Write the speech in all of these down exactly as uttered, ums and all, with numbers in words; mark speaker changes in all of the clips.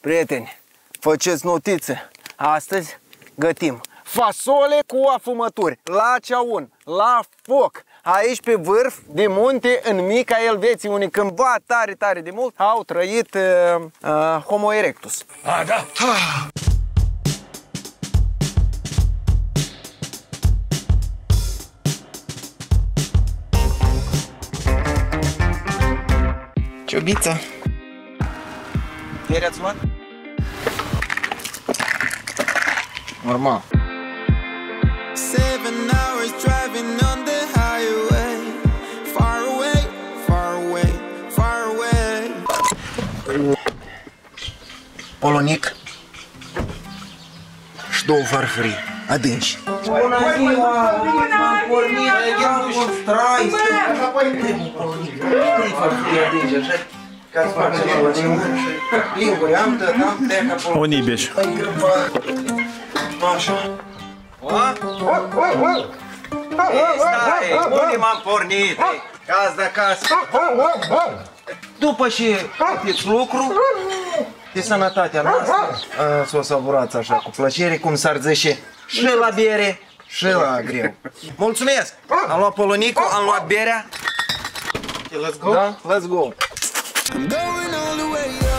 Speaker 1: Prieteni, faceți notițe. Astăzi gătim fasole cu afumături, la ceaun, la foc. Aici pe vârf de munte, în mica Elveție, unde cândva tare, tare de mult au trăit uh, uh, Homo erectus.
Speaker 2: A, da.
Speaker 1: Ciubiță. Ieri ați luat? Normal.
Speaker 3: Seven hours driving on the highway, far away, far away, far away.
Speaker 1: Polonic și două farfurii adânci. Bună ziua! M-am pornit, am un strai, stai, polonic, trei farfurii adânci, așa? Ca să facă ceva de mult și linguri, am tăt, am pleca polonic.
Speaker 2: Unii beși.
Speaker 1: Așa. Ei, stai, unde m-am pornit? Caz de acasă. După ce faceți lucru, de sănătatea noastră, să o savurați așa cu plăcere, cum s-ar zice, și la bere, și la greu. Mulțumesc! Am luat polonicul, am luat berea. Let's go? Da? Let's go!
Speaker 3: I'm going all the way up.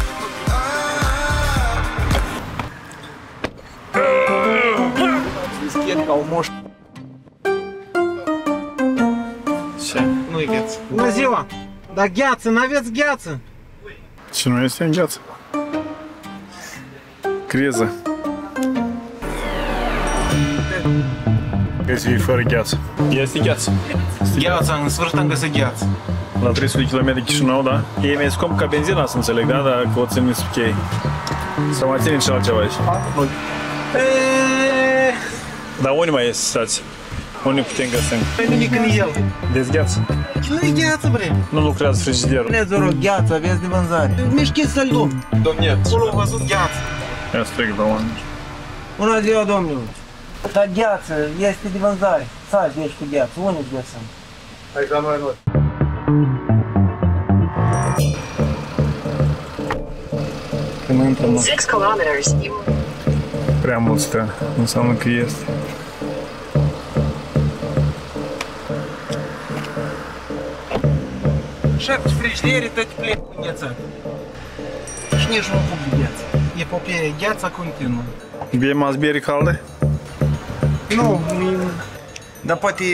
Speaker 1: Bischet ca o moș.
Speaker 2: Ce?
Speaker 1: Nu-i gheață.
Speaker 4: Bună ziua! Dar gheață, n-aveți gheață?
Speaker 2: Ce nu este în gheață? Creză. Găsi fără gheață. Este gheață.
Speaker 4: Gheața, în sfârșit am găsit gheață.
Speaker 2: La trei sute de kilometri Chișinău, da? E mai scump ca benzina, să înțeleg, da? Dar că o ținem sub chei. Să mai ținem și altceva aici. Dar unde mai este stați? Unde putem găsi?
Speaker 4: Păi nimic în el.
Speaker 2: Dezgheață.
Speaker 4: Nu-i gheață, bre.
Speaker 2: Nu lucrează frigiderul.
Speaker 1: Puneți, vă rog, gheață, aveți de vânzare.
Speaker 4: Mișchiți să-l luăm.
Speaker 2: Domnet.
Speaker 4: Acolo am văzut gheață.
Speaker 2: Ia strig pe oameni.
Speaker 1: Bună ziua, domnilor! Dar gheață este de vânzare. Saci de aici cu gheață, unde găsăm?
Speaker 2: Hai la noi, noi.
Speaker 1: Când intrăm,
Speaker 5: Six kilometers, you
Speaker 2: Prea mult stă. Înseamnă că este.
Speaker 1: șapte frigidere, tot plec cu gheață. Și nici un cup de gheață.
Speaker 4: Epopee, gheața continuă.
Speaker 2: Bie mas bieri calde?
Speaker 1: Nu, dar poate...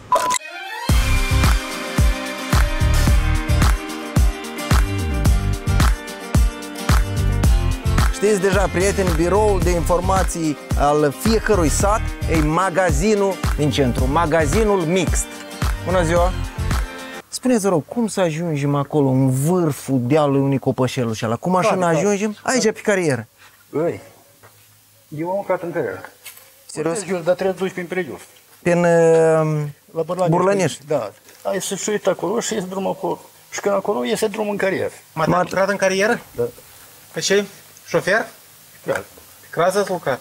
Speaker 1: Știți deja, prieteni, biroul de informații al fiecărui sat e magazinul din centru, magazinul mixt. Bună ziua! Spuneți-vă rog, cum să ajungem acolo, în vârful dealului unui copășel ăla? Cu mașina ajungem? Aici, pe carieră.
Speaker 6: Băi, eu am mâncat în carieră.
Speaker 1: Serios?
Speaker 6: Jos, dar trebuie să duci prin prejos.
Speaker 1: Prin
Speaker 6: La Bărlani.
Speaker 1: Burlănești?
Speaker 6: Da. Ai să se uită acolo și iese drumul acolo. Și când acolo iese drumul în carieră.
Speaker 4: M-ați intrat în carieră?
Speaker 6: Da.
Speaker 4: Pe ce? Șofer?
Speaker 6: Clar.
Speaker 4: Crasă ați lucrat?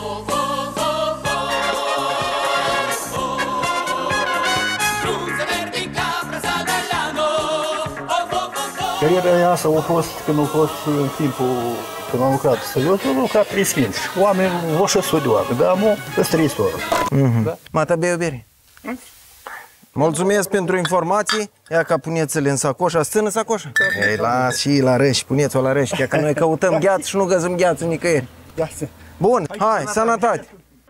Speaker 6: Cariera aia asta a fost când a fost în timpul când am lucrat serios, am lucrat trei sfinți. Oameni, o șase de oameni, dar am o trei sute.
Speaker 1: Da? Mata, bei o bere. Mulțumesc pentru informații. Ia ca puneți-le în sacoșa. Stă în sacoșa? Ei, las și la răși, puneți-o la răși, că noi căutăm gheață și nu găsim gheață nicăieri. Bun, hai, sănătate!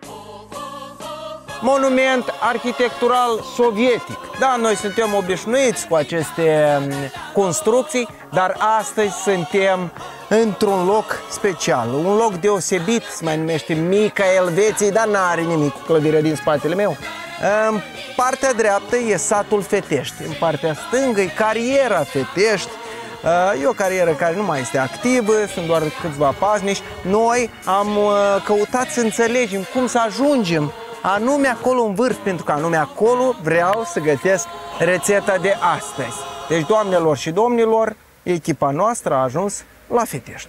Speaker 1: Monument arhitectural sovietic. Da, noi suntem obișnuiți cu aceste construcții, dar astăzi suntem într-un loc special, un loc deosebit, se mai numește Mica Elveție, dar n-are nimic cu clădirea din spatele meu. În partea dreaptă e satul Fetești, în partea stângă e cariera Fetești. E o carieră care nu mai este activă, sunt doar câțiva paznici. Noi am căutat să înțelegem cum să ajungem anume acolo în vârf, pentru că anume acolo vreau să gătesc rețeta de astăzi. Deci, doamnelor și domnilor, echipa noastră a ajuns la Fetești.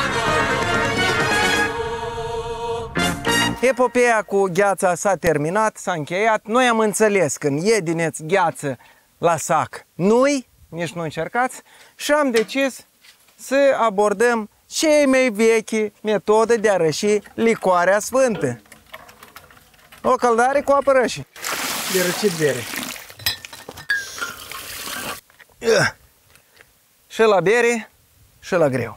Speaker 1: Epopeea cu gheața s-a terminat, s-a încheiat. Noi am înțeles când iedineți gheață la sac, nu-i, nici nu încercați, și am decis să abordăm cei mai vechi metodă de a răși licoarea sfântă. O căldare cu apă rășii.
Speaker 4: De răcit bere.
Speaker 1: Și la bere, și la greu.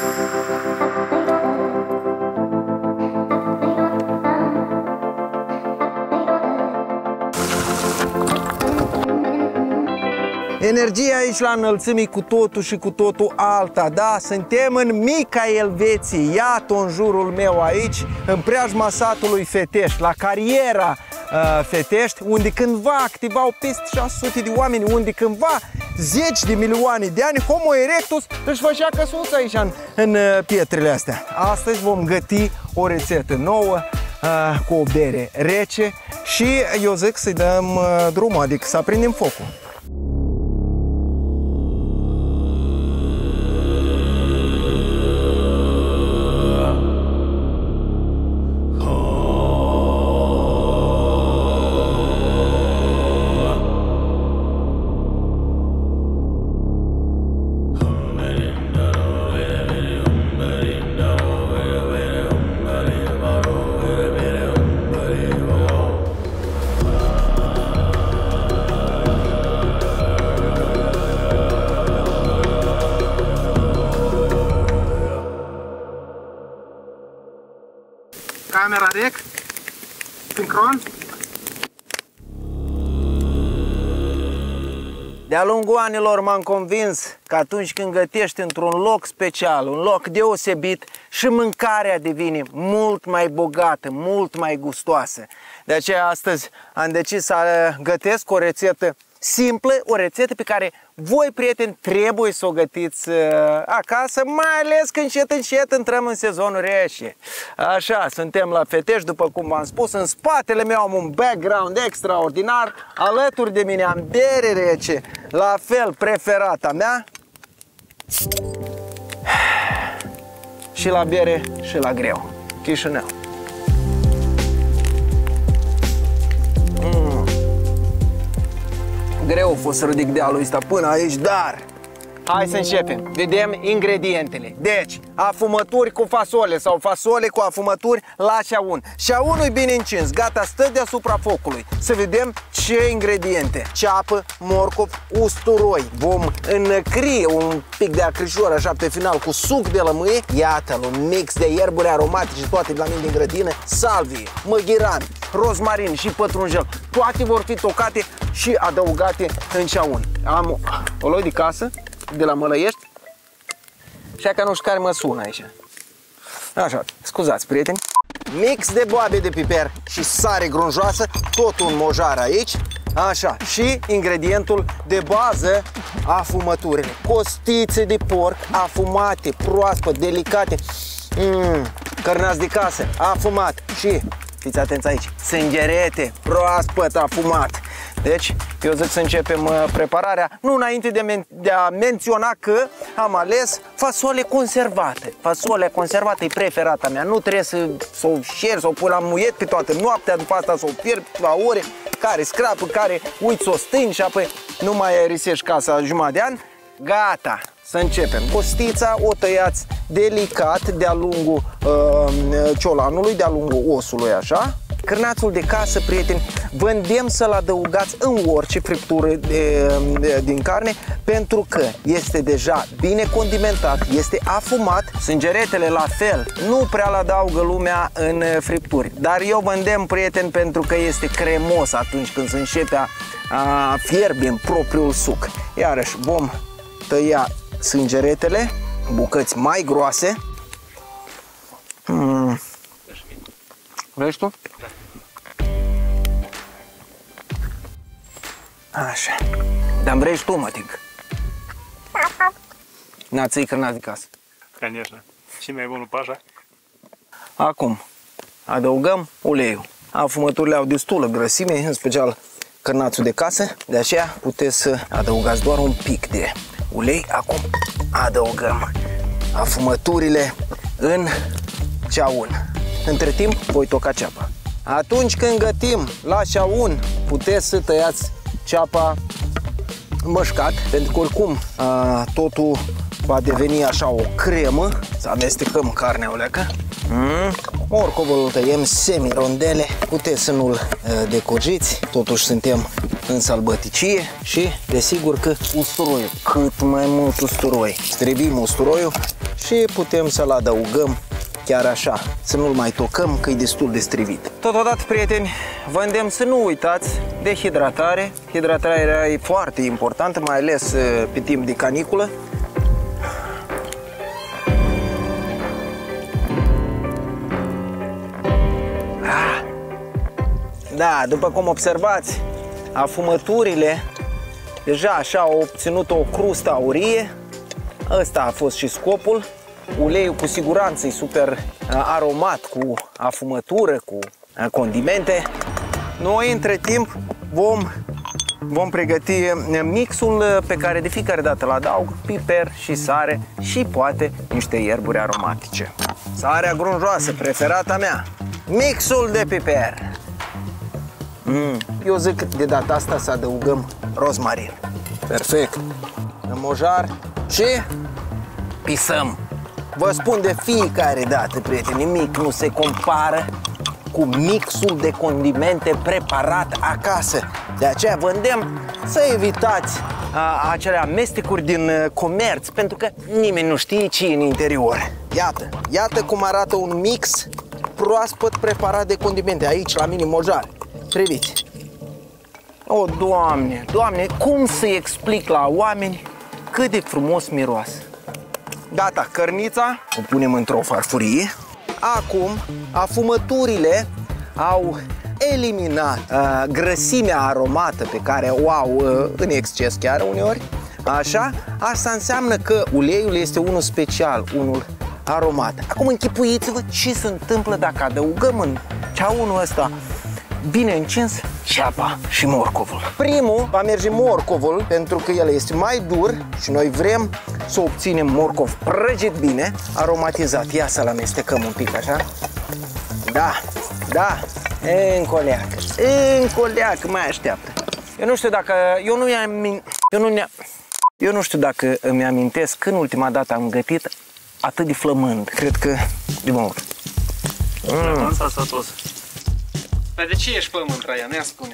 Speaker 1: Energia aici la înălțimii cu totul și cu totul alta, da? Suntem în mica Elveție, iată în jurul meu aici, în preajma satului Fetești, la cariera uh, Fetești, unde cândva activau peste șase sute de oameni, unde cândva zeci de milioane de ani Homo erectus își făcea căsuța aici în, în uh, pietrele astea. Astăzi vom găti o rețetă nouă uh, cu o bere rece și eu zic să-i dăm uh, drumul, adică să aprindem focul.
Speaker 4: Camera rec. Sincron.
Speaker 1: De-a lungul anilor m-am convins că atunci când gătești într-un loc special, un loc deosebit, și mâncarea devine mult mai bogată, mult mai gustoasă. De aceea astăzi am decis să gătesc o rețetă simplă, o rețetă pe care voi, prieteni, trebuie să o gătiți uh, acasă, mai ales când încet, încet intrăm în sezonul rece. Așa, suntem la Fetești, după cum v-am spus, în spatele meu am un background extraordinar, alături de mine am bere rece, la fel preferata mea, și la bere și la greu, Chișinău. Greu a fost să ridic dealul ăsta până aici, dar hai să începem. Vedem ingredientele. Deci, afumături cu fasole sau fasole cu afumături la șaun. Șaunul e bine încins, gata, stă deasupra focului. Să vedem ce ingrediente. Ceapă, morcov, usturoi. Vom înăcri un pic de acrișor așa pe final cu suc de lămâie. Iată-l, un mix de ierburi aromatice, toate de la mine din grădină. Salvie, măghiran, rozmarin și pătrunjel. Toate vor fi tocate și adăugate în șaun. Am ulei de casă de la Mălăiești, și că nu știu care mă sună aici. Așa, scuzați, prieteni. Mix de boabe de piper și sare grunjoasă, totul în mojar aici. Așa, și ingredientul de bază, afumăturile. Costițe de porc afumate, proaspăt, delicate. Mm, cărnați de casă, afumat. Și, fiți atenți aici, sângerete, proaspăt, afumat. Deci, eu zic să începem uh, prepararea, nu înainte de, men de a menționa că am ales fasole conservate. Fasolea conservată e preferata mea, nu trebuie să, să o șer, să o pui la muiet pe toată noaptea, după asta să o pierd la ore, care scrapă, care uiți să o stângi și apoi nu mai aerisești casa jumătate de an. Gata, să începem. Costița o tăiați delicat de-a lungul uh, ciolanului, de-a lungul osului, așa. Cârnațul de casă, prieteni, vă îndemn să-l adăugați în orice friptură de, de, din carne, pentru că este deja bine condimentat, este afumat. Sângeretele la fel, nu prea l adaugă lumea în fripturi, dar eu vă îndemn, prieteni, pentru că este cremos atunci când se începe a, a fierbe în propriul suc. Iarăși vom tăia sângeretele, bucăți mai groase. Hmm. Vrei tu? Da. Așa. Dar vrei tu, mătic? N-ați iei cărnați de casă.
Speaker 2: Конечно. Și mai bunul pașa.
Speaker 1: Acum, adăugăm uleiul. Afumăturile au destulă grăsime, în special cărnațul de casă, de aceea puteți să adăugați doar un pic de ulei. Acum adăugăm afumăturile în șaun. Între timp voi toca ceapa. Atunci când gătim la șaun, puteți să tăiați ceapa mășcat, pentru că oricum a, totul va deveni așa o cremă. Să amestecăm carnea o leacă. Mm. Morcovul îl tăiem semi-rondele. Puteți să nu-l uh, decojiți. Totuși suntem în sălbăticie. Și desigur că usturoiul. Cât mai mult usturoi. Strivim usturoiul și putem să-l adăugăm chiar așa, să nu-l mai tocăm, că e destul de strivit. Totodată, prieteni, vă îndemn să nu uitați de hidratare. Hidratarea e foarte importantă, mai ales pe timp de caniculă. Ah. Da, după cum observați, afumăturile deja așa au obținut o crustă aurie. Ăsta a fost și scopul. Uleiul cu siguranță e super aromat, cu afumătură, cu condimente. Noi între timp vom, vom pregăti mixul pe care de fiecare dată îl adaug piper și sare și poate niște ierburi aromatice. Sarea grunjoasă, preferata mea. Mixul de piper. Mm. Eu zic de data asta să adăugăm rozmarin. Perfect. În mojar și pisăm. Vă spun de fiecare dată, prieteni, nimic nu se compară cu mixul de condimente preparat acasă. De aceea vă îndemn să evitați a, acele amestecuri din a, comerț, pentru că nimeni nu știe ce e în interior. Iată, iată cum arată un mix proaspăt preparat de condimente, aici la mine mojar. Priviți. O, Doamne, Doamne, cum să-i explic la oameni cât de frumos miroase. Gata, cărnița o punem într-o farfurie. Acum, afumăturile au eliminat uh, grăsimea aromată pe care o au uh, în exces chiar uneori. Așa, asta înseamnă că uleiul este unul special, unul aromat. Acum închipuiți-vă ce se întâmplă dacă adăugăm în ceaunul ăsta bine încins ceapa și morcovul. Primul va merge morcovul, pentru că el este mai dur și noi vrem să obținem morcov prăjit bine, aromatizat. Ia să-l amestecăm un pic așa. Da, da, încă o leacă, încă o leacă, mai așteaptă. Eu nu știu dacă, eu nu mi-am, eu nu mi-am, eu nu știu dacă îmi amintesc când ultima dată am gătit atât de flămând. Cred că de mult.
Speaker 2: Mm. Asta s-a tos.
Speaker 4: Dar de ce ești pământ, Traian? Ia spune.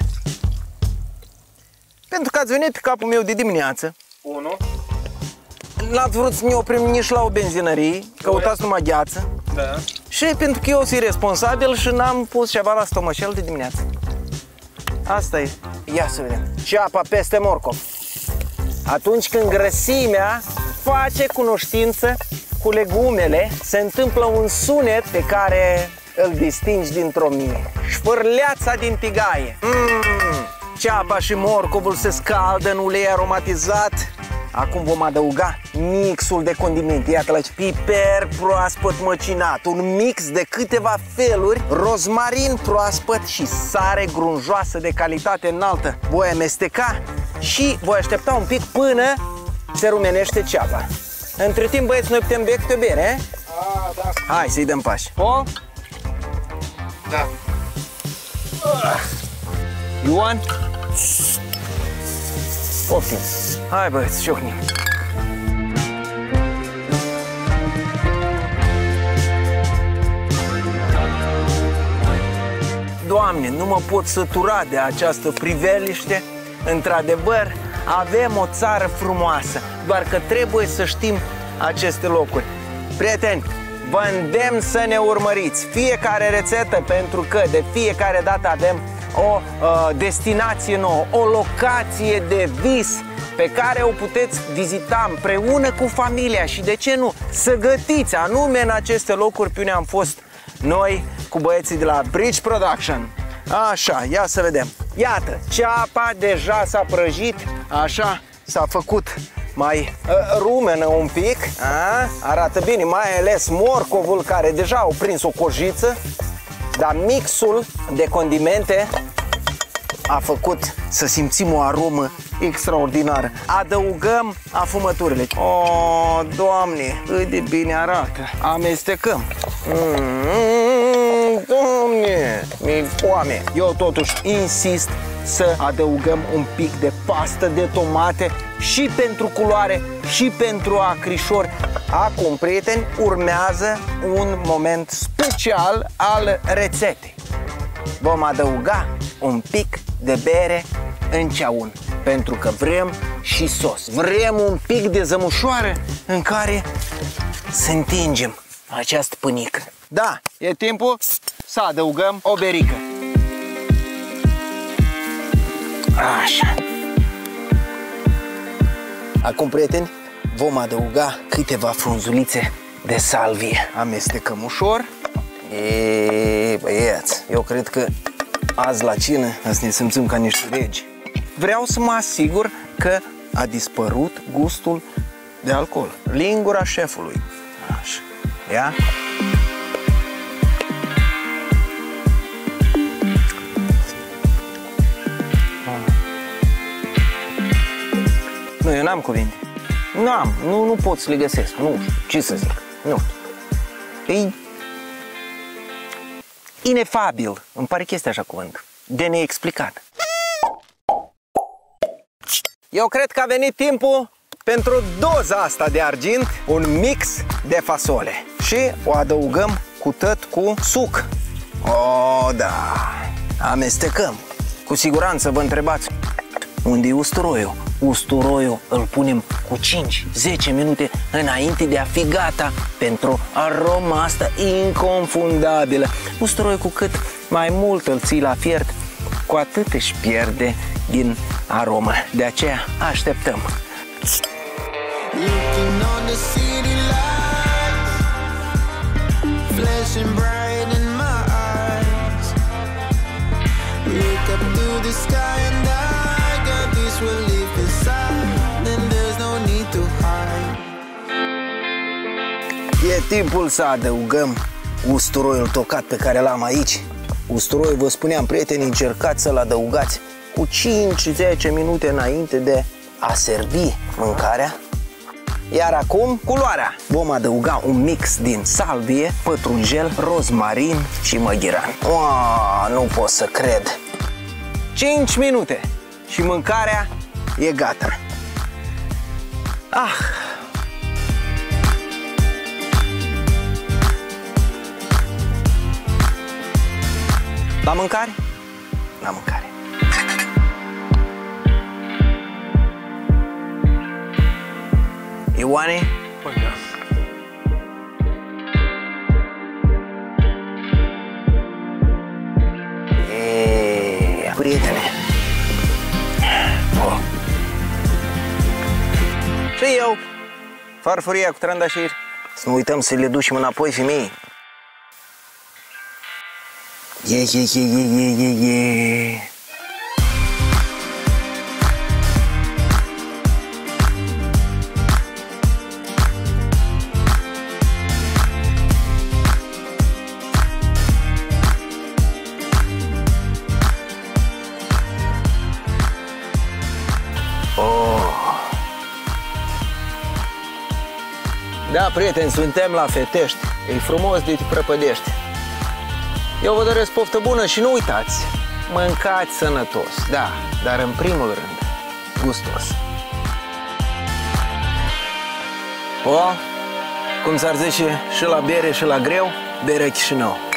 Speaker 1: Pentru că ați venit pe capul meu de dimineață.
Speaker 4: Unu.
Speaker 1: N-ați vrut să ne oprim nici la o benzinărie, căutați numai gheață.
Speaker 4: Da.
Speaker 1: Și pentru că eu sunt responsabil și n-am pus ceva la stomășel de dimineață. Asta e. Ia să vedem. Ceapa peste morcov. Atunci când grăsimea face cunoștință cu legumele, se întâmplă un sunet pe care îl distingi dintr-o mie. Șpârleața din tigaie. Mm, ceapa și morcovul se scaldă în ulei aromatizat. Acum vom adăuga mixul de condimente. Iată-l aici, piper proaspăt măcinat, un mix de câteva feluri, rozmarin proaspăt și sare grunjoasă de calitate înaltă. Voi amesteca și voi aștepta un pic până se rumenește ceapa. Între timp, băieți, noi putem bea câte o bere, eh?
Speaker 4: A, da.
Speaker 1: Hai să-i dăm pași. O?
Speaker 4: Da.
Speaker 1: Ioan? Optim. Hai, băieți, ciocnim. Doamne, nu mă pot sătura de această priveliște. Într-adevăr, avem o țară frumoasă, doar că trebuie să știm aceste locuri. Prieteni, vă îndemn să ne urmăriți fiecare rețetă, pentru că de fiecare dată avem o uh, destinație nouă, o locație de vis pe care o puteți vizita împreună cu familia și, de ce nu, să gătiți anume în aceste locuri pe unde am fost noi cu băieții de la Bridge Production. Așa, ia să vedem. Iată, ceapa deja s-a prăjit, așa, s-a făcut mai uh, rumenă un pic, a? Arată bine, mai ales morcovul care deja au prins o cojiță, dar mixul de condimente a făcut să simțim o aromă extraordinară. Adăugăm afumăturile. Oh, Doamne, cât de bine arată. Amestecăm. Mm, Doamne, mi-e foame. Eu totuși insist să adăugăm un pic de pastă de tomate și pentru culoare și pentru acrișori. Acum, prieteni, urmează un moment special al rețetei. Vom adăuga un pic de bere în ceaun, pentru că vrem și sos. Vrem un pic de zămușoară în care să întingem această pânică. Da, e timpul să adăugăm o berică. Așa. Acum, prieteni, vom adăuga câteva frunzulițe de salvie. Amestecăm ușor. E, băieți, eu cred că azi la cină să ne simțim ca niște regi. Vreau să mă asigur că a dispărut gustul de alcool. Lingura șefului. Așa. Ia. Nu, eu n-am cuvinte. N-am, nu, nu pot să le găsesc. Nu știu, ce să zic. Nu știu. E inefabil. Îmi pare că este așa cuvânt. De neexplicat. Eu cred că a venit timpul pentru doza asta de argint, un mix de fasole. Și o adăugăm cu tot cu suc. O, da. Amestecăm. Cu siguranță vă întrebați, unde e usturoiul? Usturoiul îl punem cu cinci zece minute înainte de a fi gata pentru aroma asta inconfundabilă. Usturoiul, cu cât mai mult îl ții la fiert, cu atât își pierde din aromă. De aceea așteptăm.
Speaker 3: Looking on the city lights, flashing bright in my eyes. Look up to the sky and I got this relief inside. Then there's no need to hide.
Speaker 1: E timpul să adăugăm usturoiul tocat pe care l-am aici. Usturoiul, vă spuneam, prieteni, încercați să-l adăugați cu cinci zece minute înainte de a servi mâncarea. Iar acum, culoarea. Vom adăuga un mix din salvie, pătrunjel, rozmarin și măghiran. Uau, nu pot să cred. cinci minute și mâncarea e gata. Ah! La mâncare? La mâncare. Ioane?
Speaker 2: Păi da.
Speaker 1: Eee, prietene. Oh. Și eu, farfuria cu trandafiri. Să nu uităm să le ducem înapoi femeii. Ye, ye, ye, ye, ye, ye, ye. Da, prieteni, suntem la Fetești. E frumos de te prăpădești. Eu vă doresc poftă bună și nu uitați, mâncați sănătos, da, dar în primul rând, gustos. O, cum s-ar zice, și la bere și la greu, bere Chișinău.